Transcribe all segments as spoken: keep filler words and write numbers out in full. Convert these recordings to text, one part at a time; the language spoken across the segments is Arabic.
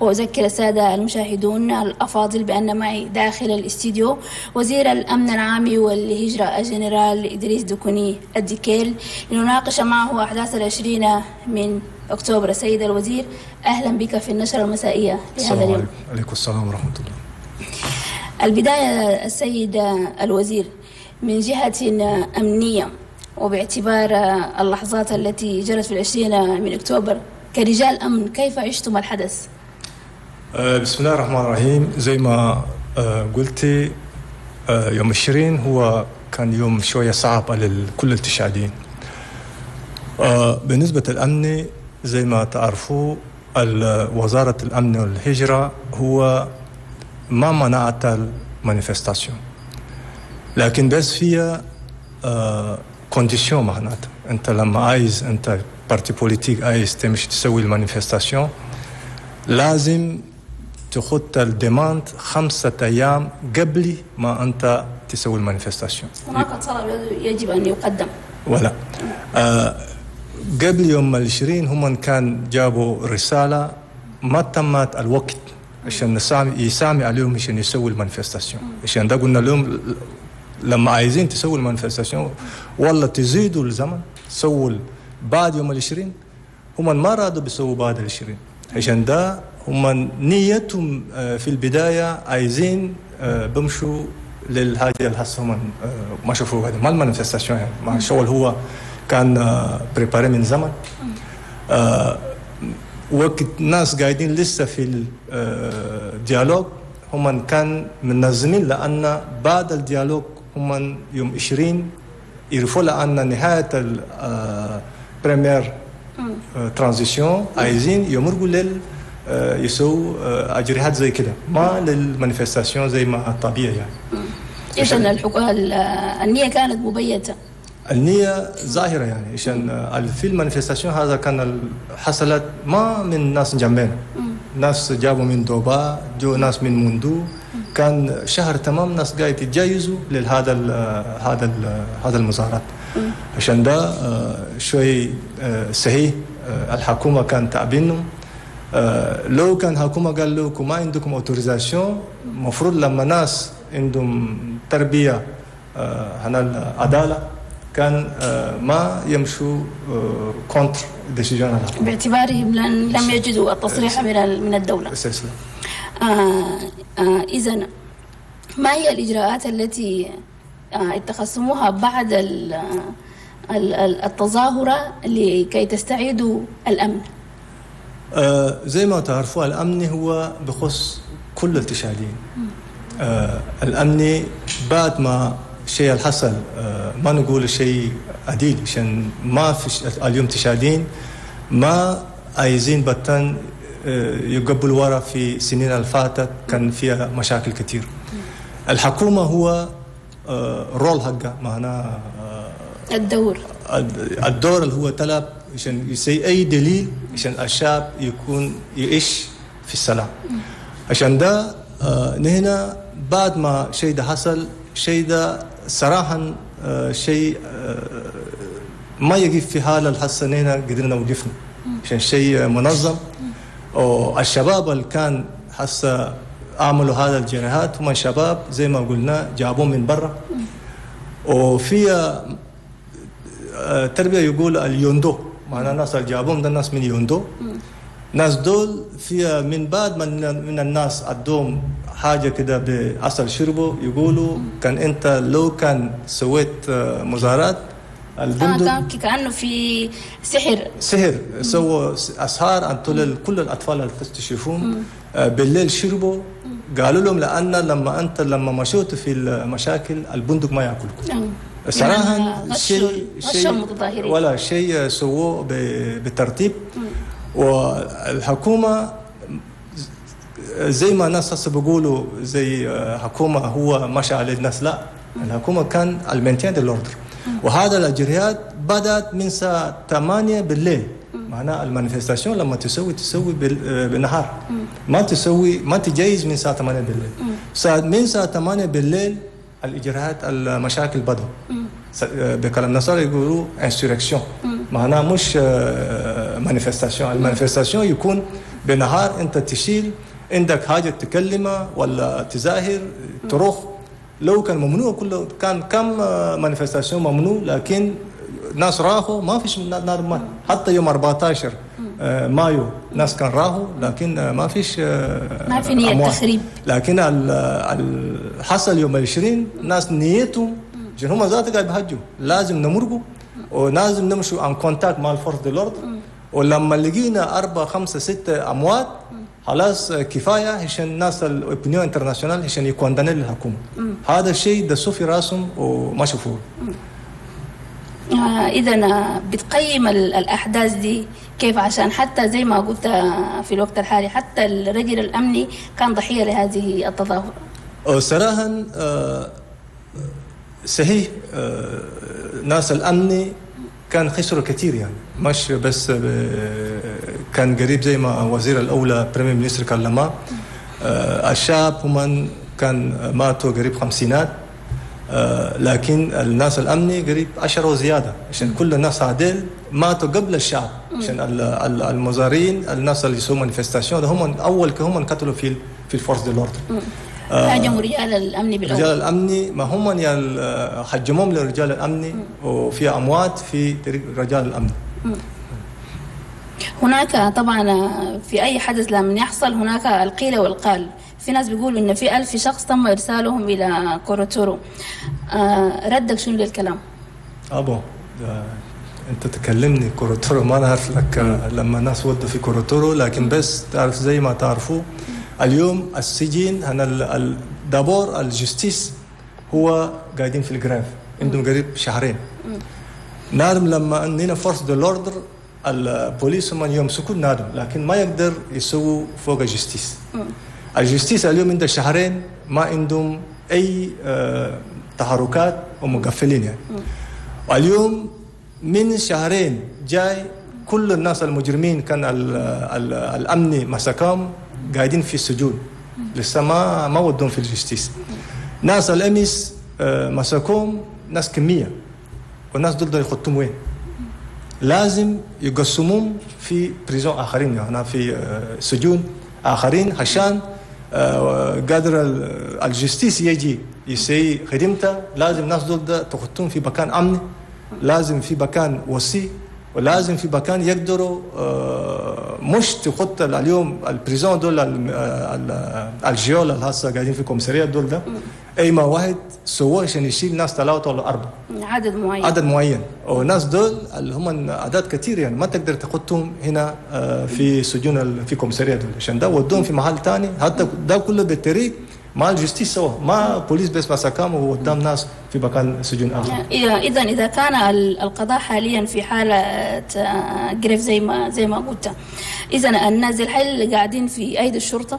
وأذكر السادة المشاهدون الأفاضل بأن معي داخل الاستديو وزير الأمن العام والهجرة الجنرال إدريس دكوني الديكيل لنناقش معه أحداث العشرين من أكتوبر. السيد الوزير، أهلا بك في النشرة المسائية لهذا اليوم. عليكم السلام ورحمة الله. البداية السيد الوزير، من جهة أمنية وباعتبار اللحظات التي جرت في العشرين من أكتوبر كرجال أمن، كيف عشتم الحدث؟ بسم الله الرحمن الرحيم. زي ما قلتي، يوم العشرين هو كان يوم شوية صعب على كل التشادين. بالنسبة للأمن زي ما تعرفوا، وزارة الأمن والهجرة هو ما منعت المانيفستاسيون، لكن بس فيها كونديسيون. معناتها أنت لما عايز أنت بارتي بوليتيك عايز تمشي تسوي المانيفستاسيون لازم تخط الديماند خمسة أيام قبل ما أنت تسوي المانيفستاسيون. هناك طلب يجب أن يقدم ولا آه قبل يوم العشرين هم كان جابوا رسالة ما تمت الوقت عشان يسامي عليهم عشان يسوي المانيفستاسيون. عشان ده قلنا لهم لما عايزين تسوي المانيفستاسيون والله تزيدوا الزمن سووا بعد يوم العشرين. هم ما رادوا بيسووا بعد العشرين، عشان ده هم نيتهم في البداية عايزين بمشوا للحاجة اللي هسه هم ما شافوا هذا ما المانيفستاسيون يعني ما الشغل هو كان بريباري من زمن. وقت ناس قاعدين لسه في الديالوج هم كان منظمين، لأن بعد الديالوج هم يوم عشرين يعرفوا لأن نهاية البريمير ترانزيشن عايزين يمرقوا لل يسووا أجريات زي كده، ما للمانيفستاسيون زي ما طبيعي يعني. إذن الحكومة النية كانت مبيتة، النية ظاهرة يعني. عشان في المانيفستاسيون هذا كان حصلت ما من ناس جنبنا، ناس جابوا من دوبا، جو ناس من مندو، كان شهر تمام ناس قاعد يتجايزوا لهذا ال هذا ال هذا المظاهرات. عشان ده شوي صحيح الحكومة كان تعبينهم. لو كان الحكومة قال لكم ما عندكم اوتوريزاسيون، المفروض لما ناس عندهم تربية هنا العدالة كان ما يمشوا كونتر ديسيجن الحكومة باعتبارهم لم يجدوا التصريح من من الدولة. إذن ما هي الإجراءات التي اتخذتموها بعد التظاهرة لكي تستعيدوا الأمن؟ آه زي ما تعرفوا الأمن هو بخص كل التشادين. آه الأمن بعد ما شيء الحصل آه ما نقول شيء عديد، عشان ما في اليوم تشادين ما عايزين بطن آه يقبلوا ورا في سنين الفاتت كان فيها مشاكل كتير. الحكومة هو آه رول حقها معناه آه الدور الدور اللي هو طلب عشان يسوي أي دليل عشان الشعب يكون يعيش في السلام. عشان ده آه نهنا بعد ما شيء ده حصل، شيء ده صراحة آه شيء آه ما يقف في حال الحصة نهنا قدرنا وقفنا عشان شيء منظم. والشباب اللي كان حصة عملوا هذا الجناحات هم شباب زي ما قلنا جابوهم من برا، وفيها آه تربية يقول اليوندو، معناه الناس اللي جابوهم ده الناس من يوندو. ناس دول فيها من بعد من من الناس عندهم حاجه كده باصل شربوا، يقولوا كان انت لو كان سويت مظاهرات البندق آه كانه في سحر سحر سووا اسهار عن كل الاطفال اللي تشوفوهم بالليل شربوا. قالوا لهم لان لما انت لما مشيتوا في المشاكل البندق ما ياكلكم. صراحة يعني شيء شيء ولا شيء سووه بترتيب. والحكومة زي ما الناس هسه بيقولوا زي حكومة هو مشى على الناس، لا، الحكومة كان المينتين الاوردر. وهذا الأجريات بدأت من الساعة ثمانية بالليل. معناها المانيفستاسيون لما تسوي تسوي بالنهار، ما تسوي ما تجهز من الساعة ثمانية بالليل. ساعة من الساعة ثمانية بالليل الإجراءات المشاكل بدأوا. بكلام النصارى يقولوا انسوركسيون، معناها مش مانيفستاسيون. المانيفستاسيون يكون بنهار أنت تشيل عندك حاجة تكلمه ولا تظاهر تروح. لو كان ممنوع كله كان كم مانيفستاسيون ممنوع، لكن ناس راحوا ما فيش نار ما. حتى يوم أربعة عشر مايو ناس كان راحوا، لكن ما فيش ما في نية تخريب. لكن الحصل يوم عشرين ناس نيتهم عشان هم ذاتهم قاعد بيهجوا، لازم نمرقوا ولازم نمشوا عن كونتاكت مع الفورس دي لورد. ولما لقينا أربعة خمسة ستة أموات خلاص كفاية عشان الناس الأوبنيون انترناسيونال عشان يكوندنوا للحكومة. هذا الشيء دسوا في راسهم وما شافوه. آه إذا بتقيم الأحداث دي كيف؟ عشان حتى زي ما قلت في الوقت الحالي حتى الرجل الأمني كان ضحية لهذه التظاهرة. صراحة آه صحيح آه ناس الأمني كان خسروا كثير، يعني مش بس كان قريب زي ما وزير الأولى بريمير مينستر كلمه. آه الشعب هم كان ماتوا قريب خمسينات، آه لكن الناس الأمني قريب عشرة وزيادة، عشان كل الناس عادل ماتوا قبل الشعب. عشان المظاهرين الناس اللي يسووا مانيفستاسيون هم أول كهم انقتلوا في في الفورس دي لورد. هاجموا رجال الأمن بالأول. رجال الأمن ما هم يعني حجمهم لرجال الأمن، وفي أموات في رجال الأمن. هناك طبعا في أي حدث لما يحصل هناك القيل والقال. في ناس بيقولوا إن في ألف شخص تم إرسالهم إلى كوروتورو. آه ردك شنو للكلام؟ أبو أنت تكلمني كوروتورو ما نعرف لك لما الناس ودوا في كوروتورو، لكن بس تعرف زي ما تعرفوا اليوم السجين هنا دابور الجستيس هو قاعدين في الجراف عندهم قريب شهرين. نادم لما اننا فورس دو لوردر البوليس هم يمسكوا نادم، لكن ما يقدر يسووا فوق الجستيس. الجستيس اليوم عنده شهرين ما عندهم اي آه تحركات ومقفلين يعني. واليوم من شهرين جاي كل الناس المجرمين كان ال ال الامني مسكهم قاعدين في السجون، لسه ما ما ودهم في الجستيس. ناس الامس آه مسكوهم ناس كميه، والناس دول يخطوهم وين؟ لازم يقسموهم في بريزون اخرين، يعني في آه سجون اخرين عشان آه قادر الجستيس يجي يسوي خدمته. لازم الناس دول تخطوهم في مكان امن، لازم في مكان وسيع، ولازم في مكان يقدروا آه مش تخط اليوم البريزون دول الجيول اللي هسه قاعدين في كومساريات دول ده اي ما واحد سواه عشان يشيل ناس ثلاثه ولا اربعه عدد معين عدد معين والناس دول اللي هم اعداد كثير، يعني ما تقدر تخطهم هنا آه في سجون في كومساريات دول، عشان ده ودوهم في محل ثاني. حتى ده كله بالطريق ما الجستيس سوا، ما بوليس بس مسكهم وقدام ناس في مكان سجون اخر. اذا اذا كان القضاء حاليا في حاله جريف زي ما زي ما قلت، اذا الناس الحالي اللي قاعدين في ايدي الشرطه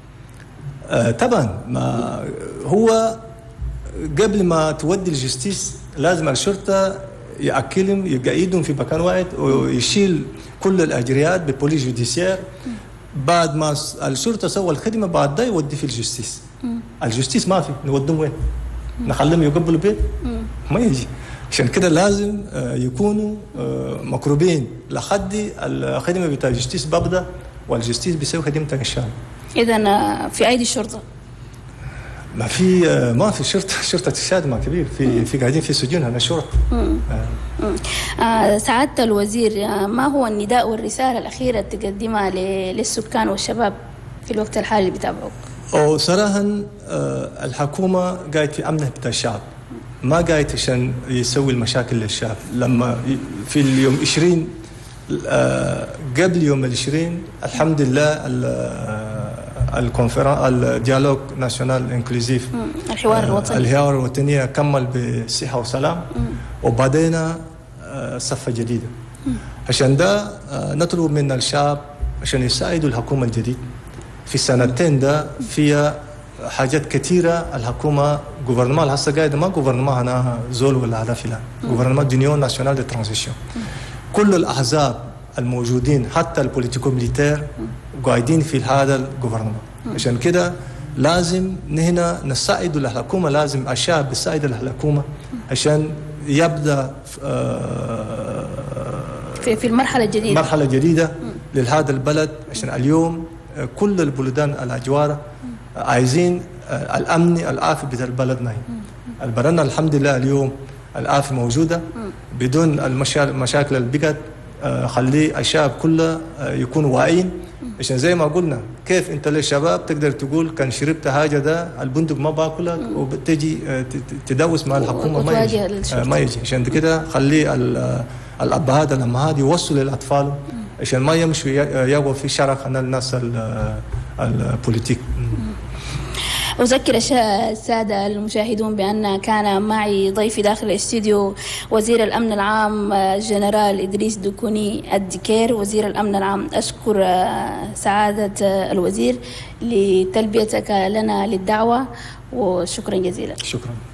آه طبعا ما هو قبل ما تودي الجستيس لازم الشرطه ياكلهم يقعدهم في مكان واحد ويشيل كل الاجريات ببوليس جوديسيير. بعد ما الشرطه سوى الخدمه بعد ده يودي في الجستيس. الجستيس ما في نودهم وين؟ نخليهم يقبلوا بيت؟ ما يجي. عشان كده لازم يكونوا مقربين لحد الخدمه بتاع الجستيس ببدا، والجستيس بيسوي خدمته ان شاء الله. اذا في ايدي الشرطه ما في ما في شرطه شرطه الشهاده ما كبير في في قاعدين في سجون هنا شرطه. آه. آه سعاده الوزير، ما هو النداء والرساله الاخيره تقدمها للسكان والشباب في الوقت الحالي اللي بيتابعوك؟ أو صراحه آه الحكومه قاعد في امنه بتاع الشعب، ما قاعد عشان يسوي المشاكل للشعب. لما في اليوم عشرين آه قبل يوم العشرين الحمد لله الكونفرنس الديالوج ناسيونال انكلوزيف الحوار الوطني الحوار الوطني كمل بصحه وسلام، وبعدين صفه جديده. عشان ده نطلب من الشعب عشان يساعدوا الحكومه الجديد في السنتين ده فيها حاجات كثيره. الحكومه غوفرنمان هسه قاعد ما غوفرنمان هنا زول ولا هذا فلان، غوفرنمان دونيون ناسيونال دي ترانزيشن. كل الاحزاب الموجودين حتى البوليتيكو ميليتير قاعدين في هذا الغوفرنمان. عشان كده لازم نحن نساعد الحكومه، لازم الشعب يساعد الحكومه عشان يبدا في في المرحله الجديده مرحله جديده لهذا البلد، عشان اليوم كل البلدان الأجوار عايزين الأمن العافية بتاع بلدنا. البلدنا الحمد لله اليوم العافية موجودة بدون المشاكل اللي بقت. خلي الشعب كله يكون واعيين، عشان زي ما قلنا كيف انت للشباب تقدر تقول كان شربت حاجه ده البندق ما باكلك وبتجي تدوس مع الحكومه ما يجي ما يجي عشان كده خلي الابهات الامهات يوصلوا للاطفال عشان ما يمشوا يقعوا في شرخ الناس البوليتيك. أذكر السادة المشاهدون بأن كان معي ضيفي داخل الاستوديو وزير الأمن العام جنرال إدريس دكوني الدكير وزير الأمن العام. أشكر سعادة الوزير لتلبيتك لنا للدعوة وشكرا جزيلا. شكرا.